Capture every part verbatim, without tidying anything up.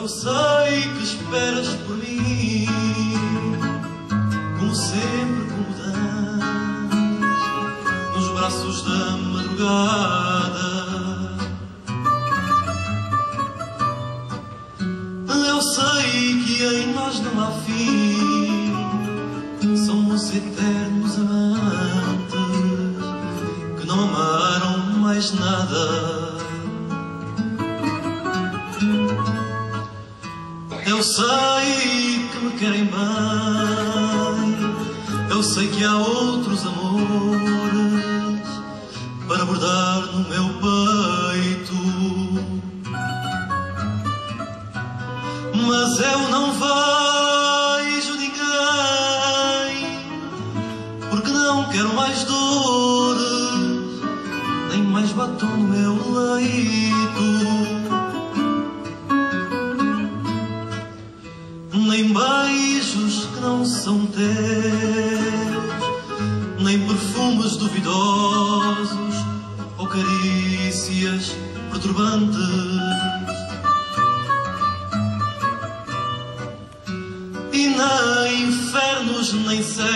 Eu sei que esperas por mim, como sempre, como danças, nos braços da madrugada. Eu sei que em nós não há fim, somos eternos amantes que não amaram mais nada. Eu sei que me querem bem, eu sei que há outros amores para bordar no meu peito, mas eu não vejo ninguém, porque não quero mais dores, nem mais batom no meu leito, nem beijos que não são teus, nem perfumes duvidosos ou carícias perturbantes. E nem infernos, nem céus,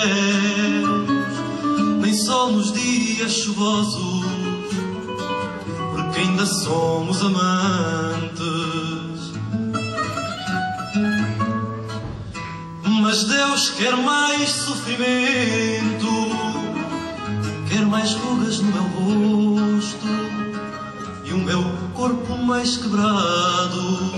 nem sol nos dias chuvosos, porque ainda somos amantes. Mas Deus quer mais sofrimento, quer mais rugas no meu rosto e o meu corpo mais quebrado.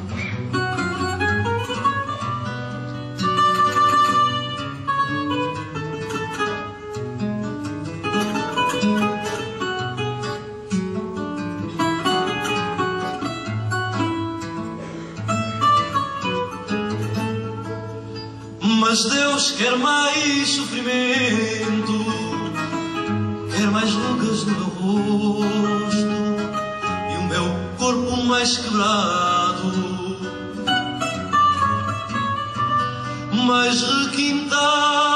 Mas Deus quer mais sofrimento, quer mais rugas no meu rosto e o meu corpo mais quebrado, mais requintado.